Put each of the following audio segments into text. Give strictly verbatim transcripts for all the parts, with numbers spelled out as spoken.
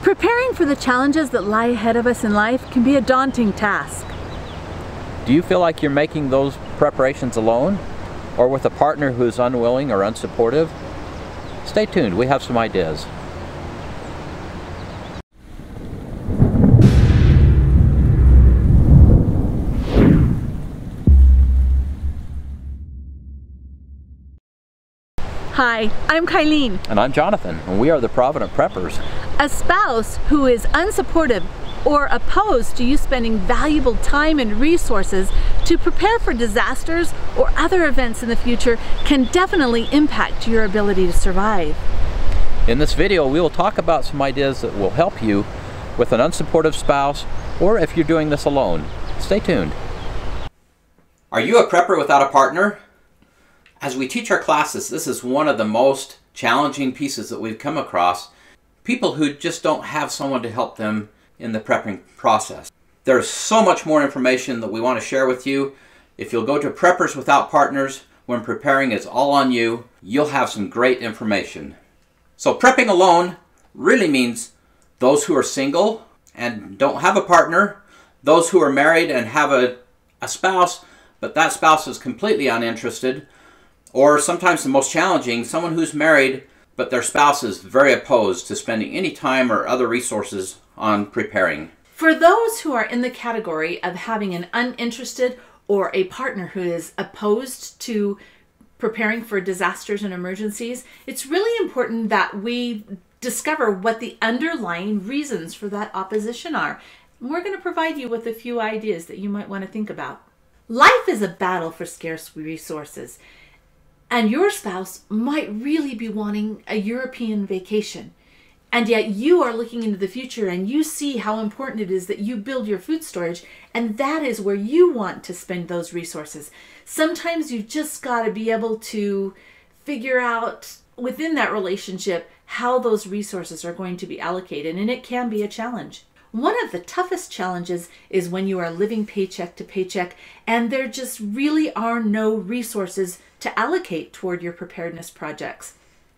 Preparing for the challenges that lie ahead of us in life can be a daunting task. Do you feel like you're making those preparations alone, or with a partner who's unwilling or unsupportive? Stay tuned, we have some ideas. Hi, I'm Kylene. And I'm Jonathan, and we are the Provident Preppers. A spouse who is unsupportive or opposed to you spending valuable time and resources to prepare for disasters or other events in the future can definitely impact your ability to survive. In this video, we will talk about some ideas that will help you with an unsupportive spouse, or if you're doing this alone. Stay tuned. Are you a prepper without a partner? As we teach our classes, this is one of the most challenging pieces that we've come across. People who just don't have someone to help them in the prepping process. There's so much more information that we want to share with you. If you'll go to Preppers Without Partners, when preparing is all on you, you'll have some great information. So prepping alone really means those who are single and don't have a partner, those who are married and have a, a spouse, but that spouse is completely uninterested, or sometimes the most challenging, someone who's married, but their spouse is very opposed to spending any time or other resources on preparing. For those who are in the category of having an uninterested or a partner who is opposed to preparing for disasters and emergencies, it's really important that we discover what the underlying reasons for that opposition are. And we're going to provide you with a few ideas that you might want to think about. Life is a battle for scarce resources. And your spouse might really be wanting a European vacation. And yet you are looking into the future and you see how important it is that you build your food storage, and that is where you want to spend those resources. Sometimes you just got to be able to figure out within that relationship how those resources are going to be allocated, and it can be a challenge. One of the toughest challenges is when you are living paycheck to paycheck and there just really are no resources to allocate toward your preparedness projects.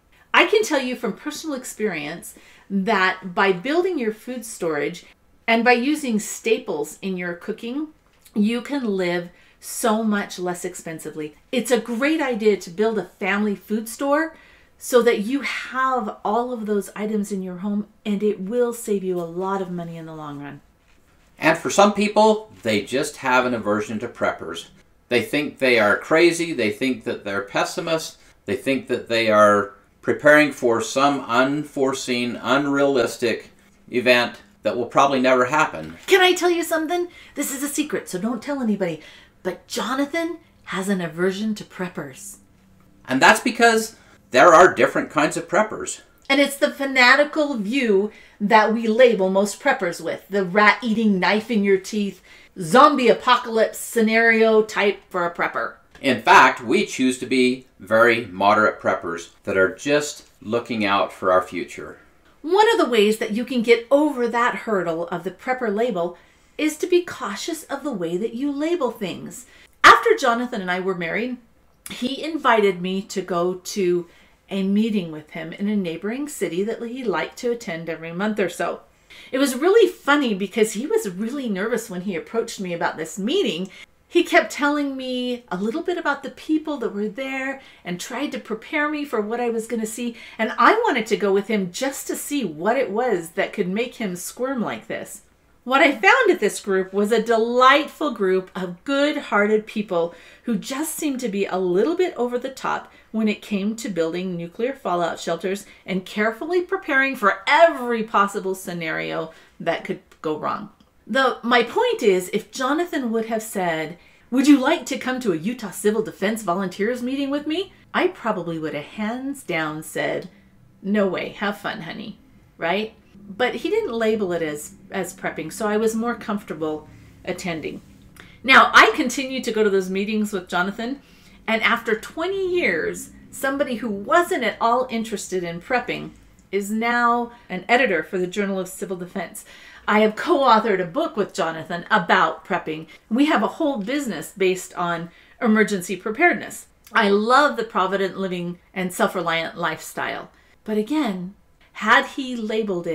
I can tell you from personal experience that by building your food storage and by using staples in your cooking, you can live so much less expensively. It's a great idea to build a family food store so that you have all of those items in your home, and it will save you a lot of money in the long run. And for some people, they just have an aversion to preppers. They think they are crazy, they think that they're pessimists, they think that they are preparing for some unforeseen, unrealistic event that will probably never happen. Can I tell you something? This is a secret, so don't tell anybody. But Jonathan has an aversion to preppers. And that's because there are different kinds of preppers. And it's the fanatical view that we label most preppers with. The rat-eating, knife in your teeth, zombie apocalypse scenario type for a prepper. In fact, we choose to be very moderate preppers that are just looking out for our future. One of the ways that you can get over that hurdle of the prepper label is to be cautious of the way that you label things. After Jonathan and I were married, he invited me to go to a meeting with him in a neighboring city that he liked to attend every month or so. It was really funny because he was really nervous when he approached me about this meeting. He kept telling me a little bit about the people that were there and tried to prepare me for what I was going to see. And I wanted to go with him just to see what it was that could make him squirm like this. What I found at this group was a delightful group of good-hearted people who just seemed to be a little bit over the top when it came to building nuclear fallout shelters and carefully preparing for every possible scenario that could go wrong. The, my point is, if Jonathan would have said, "Would you like to come to a Utah Civil Defense Volunteers meeting with me?" I probably would have hands down said, "No way, have fun, honey," right? But he didn't label it as, as prepping, so I was more comfortable attending. Now, I continued to go to those meetings with Jonathan, and after twenty years, somebody who wasn't at all interested in prepping is now an editor for the Journal of Civil Defense. I have co-authored a book with Jonathan about prepping. We have a whole business based on emergency preparedness. I love the Provident living and self-reliant lifestyle. But again, had he labeled it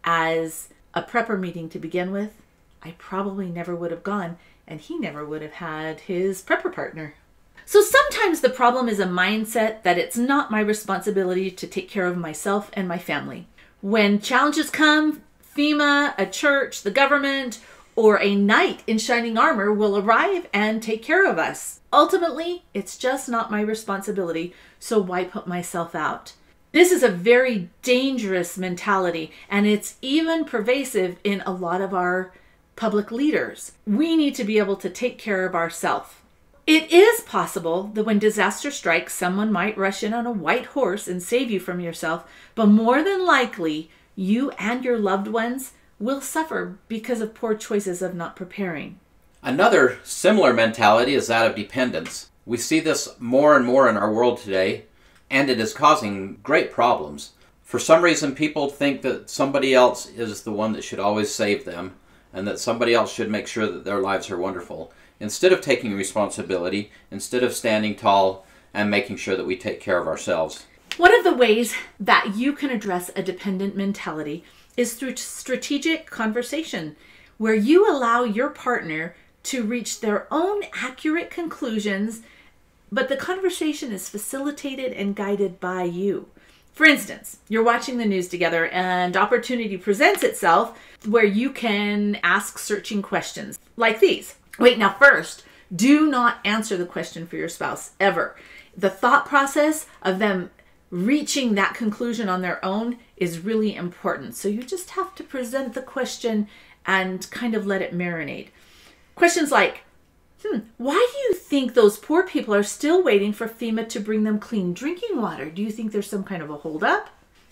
as a prepper meeting to begin with, I probably never would have gone, and he never would have had his prepper partner. So sometimes the problem is a mindset that it's not my responsibility to take care of myself and my family. When challenges come, FEMA, a church, the government, or a knight in shining armor will arrive and take care of us. Ultimately, it's just not my responsibility, so why put myself out? This is a very dangerous mentality, and it's even pervasive in a lot of our public leaders. We need to be able to take care of ourselves. It is possible that when disaster strikes, someone might rush in on a white horse and save you from yourself, but more than likely, you and your loved ones will suffer because of poor choices of not preparing. Another similar mentality is that of dependence. We see this more and more in our world today, and it is causing great problems. For some reason, people think that somebody else is the one that should always save them, and that somebody else should make sure that their lives are wonderful, instead of taking responsibility, instead of standing tall and making sure that we take care of ourselves. One of the ways that you can address a dependent mentality is through strategic conversation, where you allow your partner to reach their own accurate conclusions, but the conversation is facilitated and guided by you. For instance, you're watching the news together and opportunity presents itself where you can ask searching questions like these. Wait, now first, do not answer the question for your spouse, ever. The thought process of them reaching that conclusion on their own is really important. So you just have to present the question and kind of let it marinate. Questions like, hmm, why do you think those poor people are still waiting for FEMA to bring them clean drinking water? Do you think there's some kind of a holdup?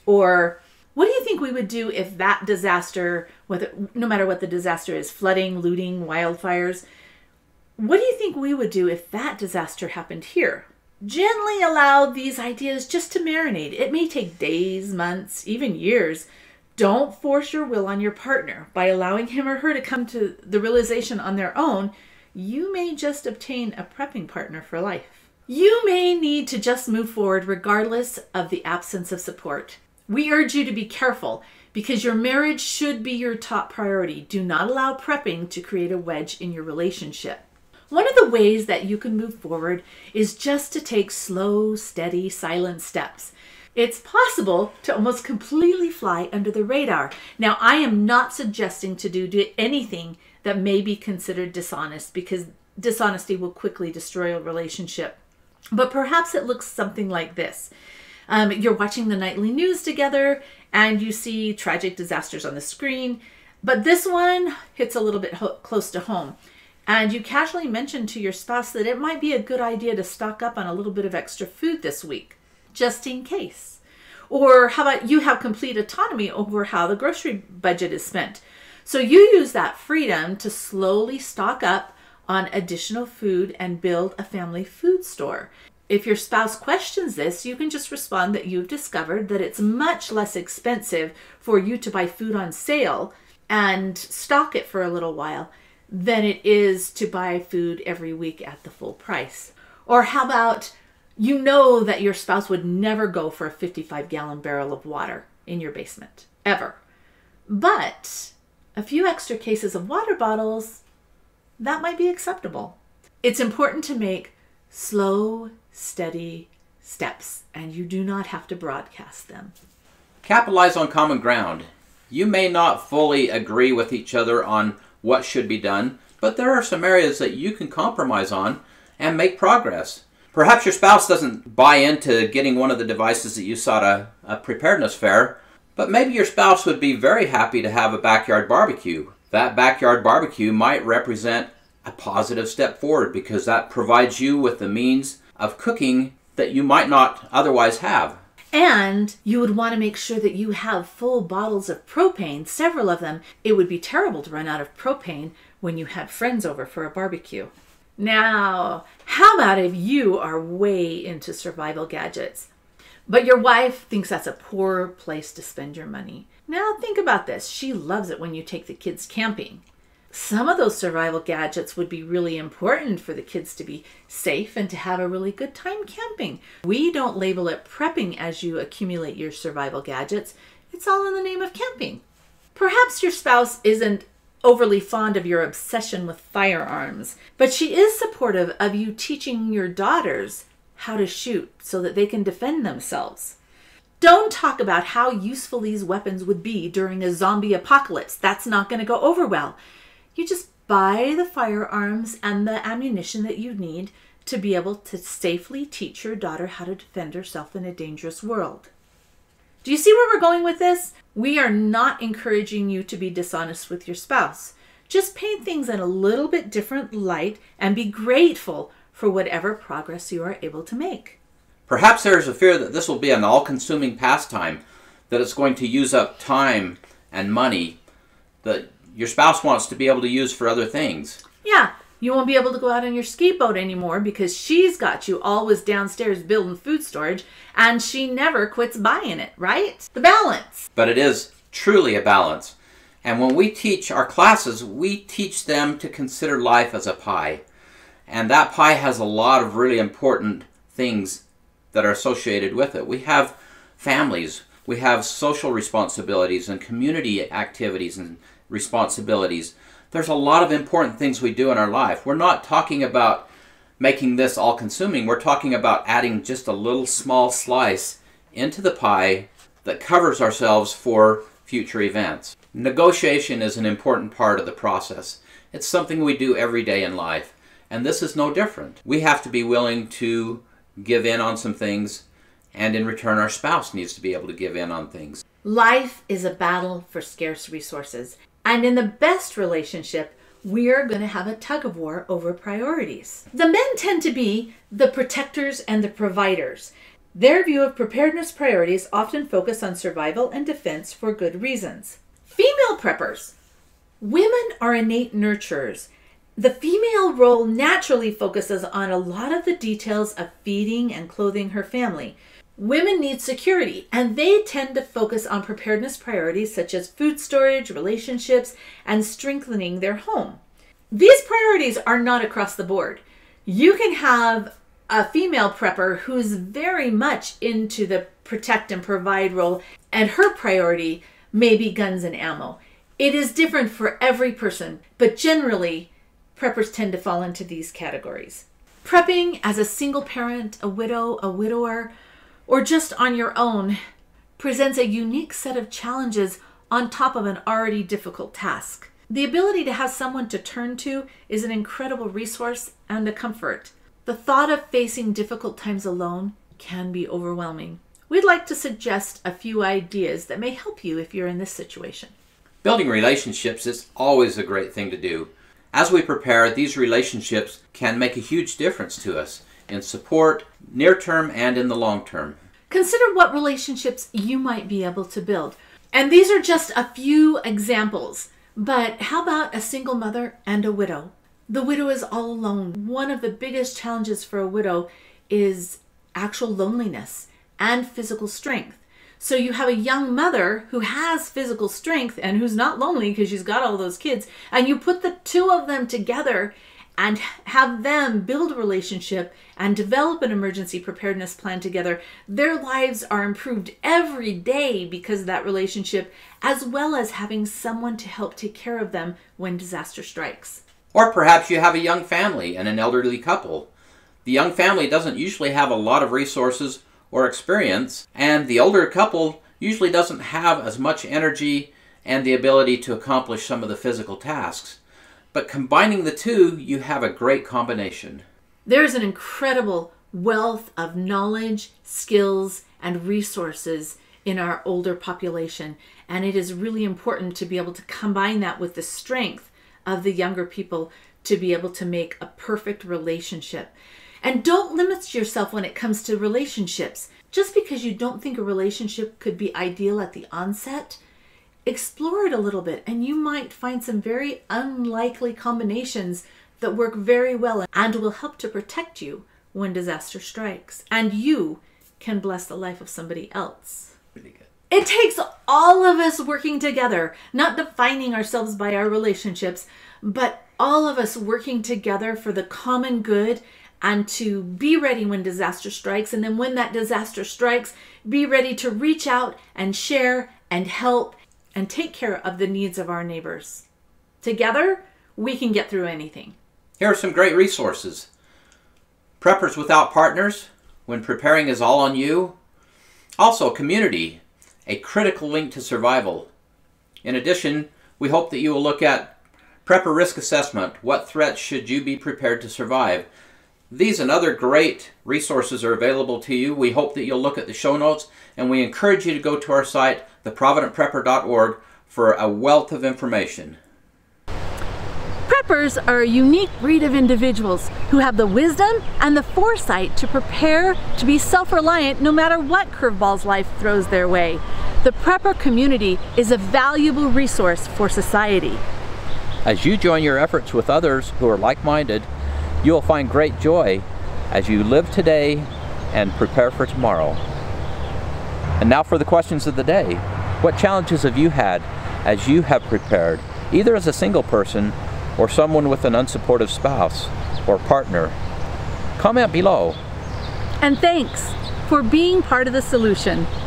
Or what do you think we would do if that disaster, whether, no matter what the disaster is, flooding, looting, wildfires, what do you think we would do if that disaster happened here? Gently allow these ideas just to marinate. It may take days, months, even years. Don't force your will on your partner. By allowing him or her to come to the realization on their own, you may just obtain a prepping partner for life. You may need to just move forward regardless of the absence of support. We urge you to be careful because your marriage should be your top priority. Do not allow prepping to create a wedge in your relationship. One of the ways that you can move forward is just to take slow, steady, silent steps. It's possible to almost completely fly under the radar. Now, I am not suggesting to do anything that may be considered dishonest, because dishonesty will quickly destroy a relationship. But perhaps it looks something like this. Um, you're watching the nightly news together and you see tragic disasters on the screen, but this one hits a little bit ho- close to home. And you casually mention to your spouse that it might be a good idea to stock up on a little bit of extra food this week, just in case. Or how about you have complete autonomy over how the grocery budget is spent? So you use that freedom to slowly stock up on additional food and build a family food store. If your spouse questions this, you can just respond that you've discovered that it's much less expensive for you to buy food on sale and stock it for a little while than it is to buy food every week at the full price. Or how about you know that your spouse would never go for a fifty-five gallon barrel of water in your basement, ever. But a few extra cases of water bottles, that might be acceptable. It's important to make slow, steady steps, and you do not have to broadcast them. Capitalize on common ground. You may not fully agree with each other on what should be done, but there are some areas that you can compromise on and make progress. Perhaps your spouse doesn't buy into getting one of the devices that you saw at a, a preparedness fair, but maybe your spouse would be very happy to have a backyard barbecue. That backyard barbecue might represent a positive step forward because that provides you with the means of cooking that you might not otherwise have. And you would want to make sure that you have full bottles of propane, several of them. It would be terrible to run out of propane when you had friends over for a barbecue. Now, how about if you are way into survival gadgets, but your wife thinks that's a poor place to spend your money? Now think about this. She loves it when you take the kids camping. Some of those survival gadgets would be really important for the kids to be safe and to have a really good time camping. We don't label it prepping as you accumulate your survival gadgets. It's all in the name of camping. Perhaps your spouse isn't overly fond of your obsession with firearms, but she is supportive of you teaching your daughters how to shoot so that they can defend themselves. Don't talk about how useful these weapons would be during a zombie apocalypse. That's not going to go over well. You just buy the firearms and the ammunition that you need to be able to safely teach your daughter how to defend herself in a dangerous world. Do you see where we're going with this? We are not encouraging you to be dishonest with your spouse. Just paint things in a little bit different light and be grateful for whatever progress you are able to make. Perhaps there is a fear that this will be an all-consuming pastime, that it's going to use up time and money that your spouse wants to be able to use for other things. Yeah, you won't be able to go out on your ski boat anymore because she's got you always downstairs building food storage and she never quits buying it, right? The balance. But it is truly a balance. And when we teach our classes, we teach them to consider life as a pie. And that pie has a lot of really important things that are associated with it. We have families, we have social responsibilities and community activities and responsibilities. There's a lot of important things we do in our life. We're not talking about making this all-consuming. We're talking about adding just a little small slice into the pie that covers ourselves for future events. Negotiation is an important part of the process. It's something we do every day in life, and this is no different. We have to be willing to give in on some things, and in return our spouse needs to be able to give in on things. Life is a battle for scarce resources, and in the best relationship, we're going to have a tug of war over priorities. The men tend to be the protectors and the providers. Their view of preparedness priorities often focus on survival and defense for good reasons. Female preppers. Women are innate nurturers. The female role naturally focuses on a lot of the details of feeding and clothing her family. Women need security, and they tend to focus on preparedness priorities such as food storage, relationships, and strengthening their home. These priorities are not across the board. You can have a female prepper who's very much into the protect and provide role, and her priority may be guns and ammo. It is different for every person, but generally, preppers tend to fall into these categories. Prepping as a single parent, a widow, a widower, or just on your own presents a unique set of challenges on top of an already difficult task. The ability to have someone to turn to is an incredible resource and a comfort. The thought of facing difficult times alone can be overwhelming. We'd like to suggest a few ideas that may help you if you're in this situation. Building relationships is always a great thing to do. As we prepare, these relationships can make a huge difference to us in support, near term and in the long term. Consider what relationships you might be able to build. And these are just a few examples. But how about a single mother and a widow? The widow is all alone. One of the biggest challenges for a widow is actual loneliness and physical strength. So you have a young mother who has physical strength and who's not lonely because she's got all those kids, and you put the two of them together and have them build a relationship and develop an emergency preparedness plan together. Their lives are improved every day because of that relationship, as well as having someone to help take care of them when disaster strikes. Or perhaps you have a young family and an elderly couple. The young family doesn't usually have a lot of resources or experience, and the older couple usually doesn't have as much energy and the ability to accomplish some of the physical tasks. But combining the two, you have a great combination. There's an incredible wealth of knowledge, skills, and resources in our older population, and it is really important to be able to combine that with the strength of the younger people to be able to make a perfect relationship. And don't limit yourself when it comes to relationships. Just because you don't think a relationship could be ideal at the onset, explore it a little bit and you might find some very unlikely combinations that work very well and will help to protect you when disaster strikes. And you can bless the life of somebody else. Really good. It takes all of us working together, not defining ourselves by our relationships, but all of us working together for the common good and to be ready when disaster strikes. And then when that disaster strikes, be ready to reach out and share and help and take care of the needs of our neighbors. Together, we can get through anything. Here are some great resources. Preppers Without Partners, When Preparing is All on You. Also, Community, a critical link to survival. In addition, we hope that you will look at Prepper Risk Assessment, What Threats Should You Be Prepared to Survive? These and other great resources are available to you. We hope that you'll look at the show notes, and we encourage you to go to our site, the provident prepper dot org, for a wealth of information. Preppers are a unique breed of individuals who have the wisdom and the foresight to prepare to be self-reliant no matter what curveballs life throws their way. The prepper community is a valuable resource for society. As you join your efforts with others who are like-minded, you will find great joy as you live today and prepare for tomorrow. And now for the questions of the day. What challenges have you had as you have prepared, either as a single person or someone with an unsupportive spouse or partner? Comment below. And thanks for being part of the solution.